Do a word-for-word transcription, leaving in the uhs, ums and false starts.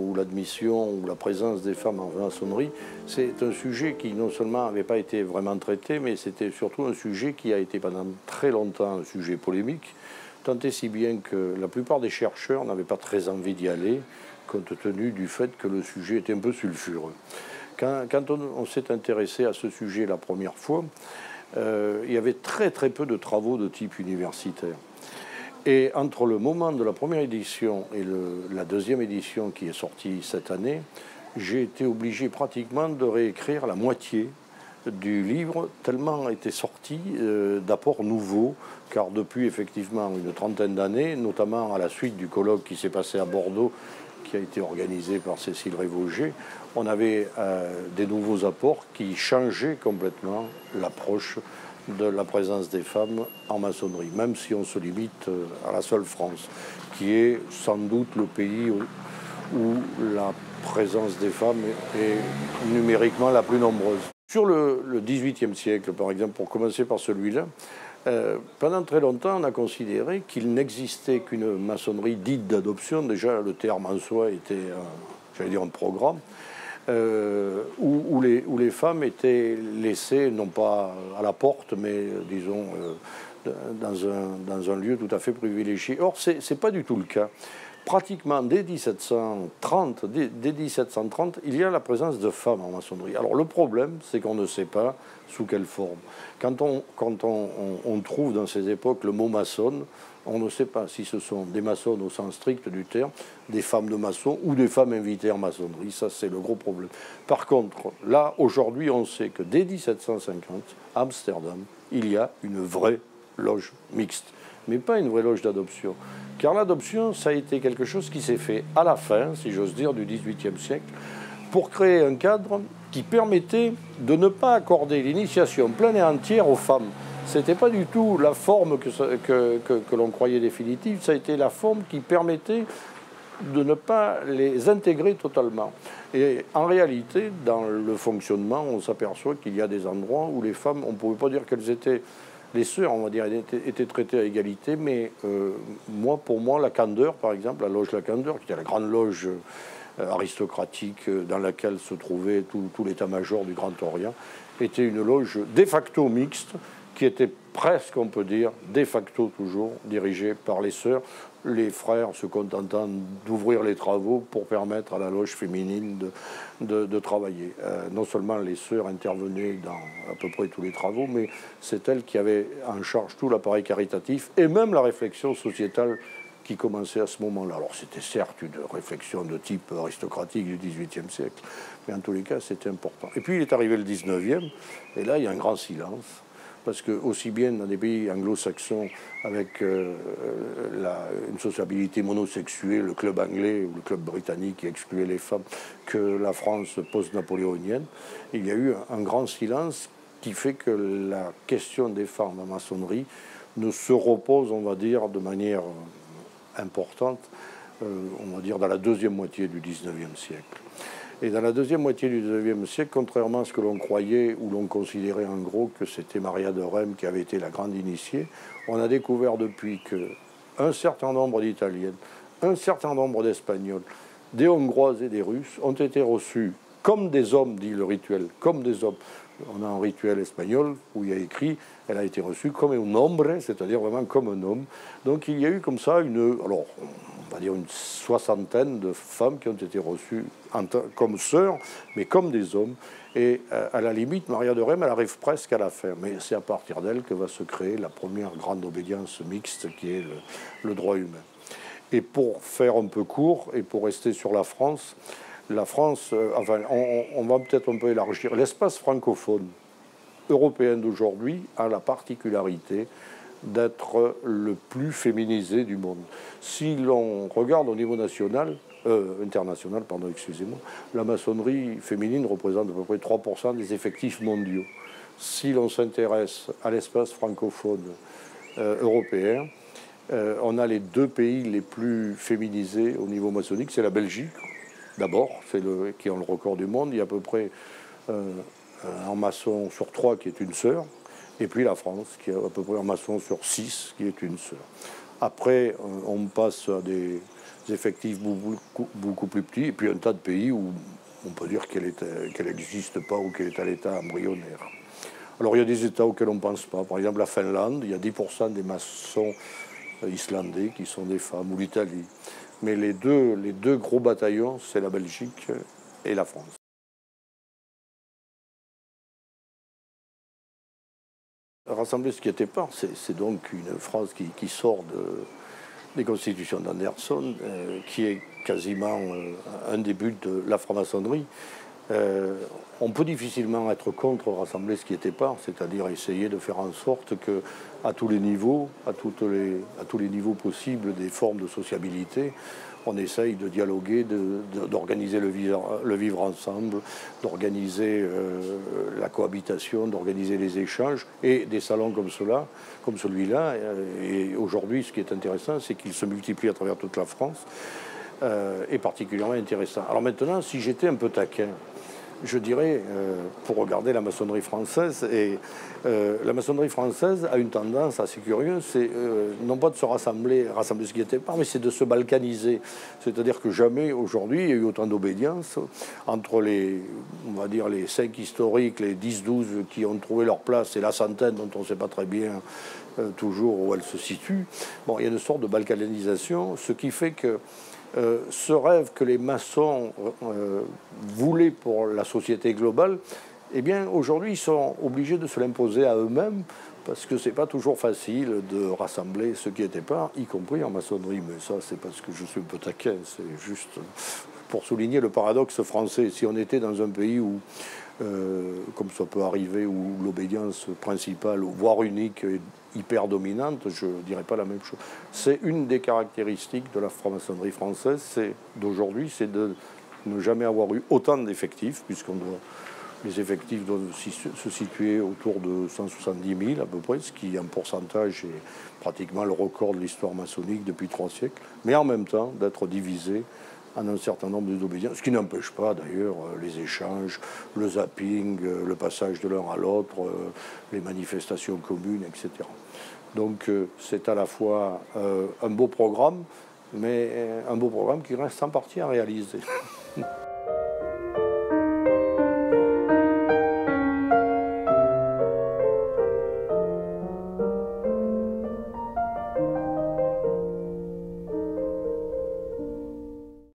ou l'admission ou la présence des femmes en maçonnerie, c'est un sujet qui non seulement n'avait pas été vraiment traité, mais c'était surtout un sujet qui a été pendant très longtemps un sujet polémique, tant et si bien que la plupart des chercheurs n'avaient pas très envie d'y aller, compte tenu du fait que le sujet était un peu sulfureux. Quand, quand on, on s'est intéressé à ce sujet la première fois, euh, il y avait très très peu de travaux de type universitaire. Et entre le moment de la première édition et le, la deuxième édition qui est sortie cette année, j'ai été obligé pratiquement de réécrire la moitié du livre, tellement était sorti euh, d'apports nouveaux, car depuis effectivement une trentaine d'années, notamment à la suite du colloque qui s'est passé à Bordeaux, qui a été organisé par Cécile Révauger, on avait euh, des nouveaux apports qui changeaient complètement l'approche de la présence des femmes en maçonnerie, même si on se limite à la seule France, qui est sans doute le pays où, où la présence des femmes est numériquement la plus nombreuse. Sur le, le dix-huitième siècle, par exemple, pour commencer par celui-là, euh, pendant très longtemps, on a considéré qu'il n'existait qu'une maçonnerie dite d'adoption. Déjà, le terme en soi était, euh, j'allais dire, un programme. Euh, où, où, les, où les femmes étaient laissées, non pas à la porte, mais euh, disons euh, dans, un, dans un lieu tout à fait privilégié. Or, ce n'est pas du tout le cas. Pratiquement dès mille sept cent trente, dès, dès mille sept cent trente, il y a la présence de femmes en maçonnerie. Alors le problème, c'est qu'on ne sait pas sous quelle forme. Quand on, quand on, on, on trouve dans ces époques le mot maçonne, on ne sait pas si ce sont des maçonnes au sens strict du terme, des femmes de maçons ou des femmes invitées en maçonnerie. Ça, c'est le gros problème. Par contre, là, aujourd'hui, on sait que dès mille sept cent cinquante, à Amsterdam, il y a une vraie loge mixte. Mais pas une vraie loge d'adoption. Car l'adoption, ça a été quelque chose qui s'est fait à la fin, si j'ose dire, du dix-huitième siècle, pour créer un cadre qui permettait de ne pas accorder l'initiation pleine et entière aux femmes. Ce n'était pas du tout la forme que, que, que, que l'on croyait définitive, ça a été la forme qui permettait de ne pas les intégrer totalement. Et en réalité, dans le fonctionnement, on s'aperçoit qu'il y a des endroits où les femmes, on ne pouvait pas dire qu'elles étaient, les sœurs, on va dire, étaient, étaient traitées à égalité, mais euh, moi, pour moi, la Candeur, par exemple, la loge La Candeur, qui était la grande loge euh, aristocratique euh, dans laquelle se trouvait tout, tout l'état-major du Grand Orient, était une loge de facto mixte, qui était presque, on peut dire, de facto toujours dirigée par les sœurs, les frères se contentant d'ouvrir les travaux pour permettre à la loge féminine de, de, de travailler. Euh, non seulement les sœurs intervenaient dans à peu près tous les travaux, mais c'est elles qui avaient en charge tout l'appareil caritatif et même la réflexion sociétale qui commençait à ce moment-là. Alors c'était certes une réflexion de type aristocratique du dix-huitième siècle, mais en tous les cas c'était important. Et puis il est arrivé le dix-neuvième, et là il y a un grand silence. Parce que aussi bien dans des pays anglo-saxons avec euh, la, une sociabilité monosexuée, le club anglais ou le club britannique qui excluait les femmes, que la France post-napoléonienne, il y a eu un, un grand silence qui fait que la question des femmes en maçonnerie ne se repose, on va dire, de manière importante, euh, on va dire, dans la deuxième moitié du dix-neuvième siècle. Et dans la deuxième moitié du dix-neuvième siècle, contrairement à ce que l'on croyait, ou l'on considérait en gros que c'était Maria de Rème qui avait été la grande initiée, on a découvert depuis qu'un certain nombre d'Italiennes, un certain nombre d'Espagnols, des Hongroises et des Russes ont été reçus comme des hommes, dit le rituel, comme des hommes. On a un rituel espagnol où il y a écrit « elle a été reçue comme un hombre », c'est-à-dire vraiment comme un homme. Donc il y a eu comme ça une... alors, on va dire une soixantaine de femmes qui ont été reçues en comme sœurs, mais comme des hommes. Et à la limite, Maria de Rème, elle arrive presque à la fin. Mais c'est à partir d'elle que va se créer la première grande obédience mixte qui est le, le droit humain. Et pour faire un peu court, et pour rester sur la France, la France, euh, enfin, on, on va peut-être un peu élargir. L'espace francophone européen d'aujourd'hui a la particularité d'être le plus féminisé du monde. Si l'on regarde au niveau national, euh, international, pardon, excusez-moi, la maçonnerie féminine représente à peu près trois pour cent des effectifs mondiaux. Si l'on s'intéresse à l'espace francophone euh, européen, euh, on a les deux pays les plus féminisés au niveau maçonnique, c'est la Belgique, d'abord, c'est le qui ont le record du monde. Il y a à peu près euh, un maçon sur trois qui est une sœur. Et puis la France, qui a à peu près un maçon sur six qui est une sœur. Après, on passe à des, effectifs beaucoup, beaucoup plus petits, et puis un tas de pays où on peut dire qu'elle n'existe pas ou qu'elle est à l'état embryonnaire. Alors il y a des États auxquels on ne pense pas. Par exemple la Finlande, il y a dix pour cent des maçons islandais qui sont des femmes, ou l'Italie. Mais les deux, les deux gros bataillons, c'est la Belgique et la France. Rassembler ce qui était pas, c'est donc une phrase qui, qui sort de, des constitutions d'Anderson, euh, qui est quasiment euh, un des buts de la franc-maçonnerie. Euh, on peut difficilement être contre rassembler ce qui n'était pas, c'est-à-dire essayer de faire en sorte que, à tous les niveaux, à, toutes les, à tous les niveaux possibles des formes de sociabilité, on essaye de dialoguer, d'organiser le vivre, le vivre ensemble, d'organiser euh, la cohabitation, d'organiser les échanges, et des salons comme cela, comme celui-là. Et aujourd'hui, ce qui est intéressant, c'est qu'il se multiplie à travers toute la France, euh, est particulièrement intéressant. Alors maintenant, si j'étais un peu taquin, je dirais, euh, pour regarder la maçonnerie française, et euh, la maçonnerie française a une tendance assez curieuse, c'est euh, non pas de se rassembler, rassembler ce qui n'était pas, mais c'est de se balkaniser. C'est-à-dire que jamais aujourd'hui il y a eu autant d'obédience entre les, on va dire, les cinq historiques, les dix douze qui ont trouvé leur place, et la centaine dont on ne sait pas très bien euh, toujours où elle se situe. Bon, il y a une sorte de balkanisation, ce qui fait que Euh, ce rêve que les maçons euh, voulaient pour la société globale, eh bien aujourd'hui ils sont obligés de se l'imposer à eux-mêmes, parce que c'est pas toujours facile de rassembler ceux qui n'étaient pas, y compris en maçonnerie. Mais ça, c'est parce que je suis un peu taquin, c'est juste pour souligner le paradoxe français. Si on était dans un pays où, euh, comme ça peut arriver, où l'obédience principale, voire unique, est hyper dominante, je ne dirais pas la même chose. C'est une des caractéristiques de la franc-maçonnerie française, c'est d'aujourd'hui, c'est de ne jamais avoir eu autant d'effectifs, puisqu'on doit, les effectifs doivent se situer autour de cent soixante-dix mille à peu près, ce qui en pourcentage est pratiquement le record de l'histoire maçonnique depuis trois siècles, mais en même temps d'être divisé en un certain nombre d'obédiences, ce qui n'empêche pas d'ailleurs les échanges, le zapping, le passage de l'un à l'autre, les manifestations communes, et cetera. Donc c'est à la fois un beau programme, mais un beau programme qui reste en partie à réaliser.